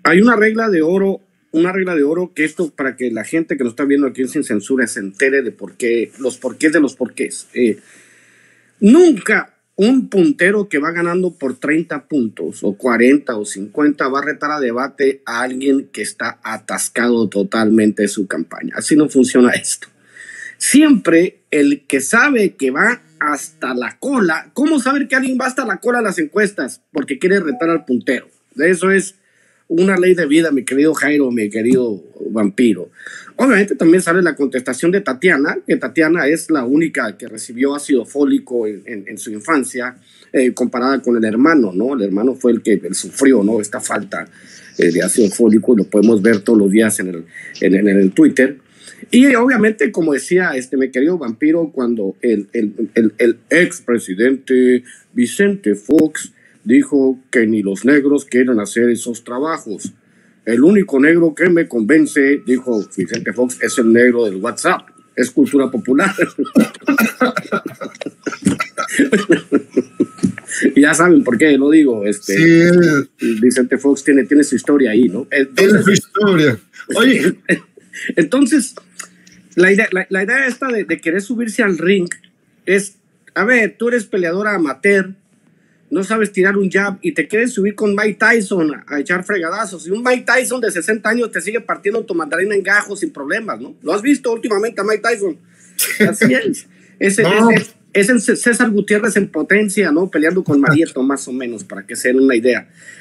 Hay una regla de oro que esto para que la gente que nos está viendo aquí en Sin Censura se entere de por qué, los porqués de los porqués. Nunca un puntero que va ganando por 30 puntos o 40 o 50 va a retar a debate a alguien que está atascado totalmente de su campaña. Así no funciona esto. Siempre el que sabe que va hasta la cola, ¿cómo saber que alguien va hasta la cola a las encuestas? Porque quiere retar al puntero. Eso es una ley de vida, mi querido Jairo, mi querido vampiro. Obviamente también sale la contestación de Tatiana, que Tatiana es la única que recibió ácido fólico en su infancia, comparada con el hermano, ¿no? El hermano fue el que sufrió, ¿no? Esta falta de ácido fólico, y lo podemos ver todos los días en el Twitter. Y obviamente, como decía mi querido vampiro, cuando el expresidente Vicente Fox dijo que ni los negros quieren hacer esos trabajos. El único negro que me convence, dijo Vicente Fox, es el negro del WhatsApp. Es cultura popular. Ya saben por qué lo digo. Sí. Vicente Fox tiene su historia ahí, ¿no? Tiene su historia. Oye. Entonces, la idea esta de querer subirse al ring es, a ver, tú eres peleadora amateur, no sabes tirar un jab y te quieres subir con Mike Tyson a echar fregadazos. Y un Mike Tyson de 60 años te sigue partiendo tu mandarina en gajos sin problemas, ¿no? ¿Lo has visto últimamente a Mike Tyson? Así es. Es César Gutiérrez en potencia, ¿no? Peleando con Marieto, más o menos, para que se den una idea.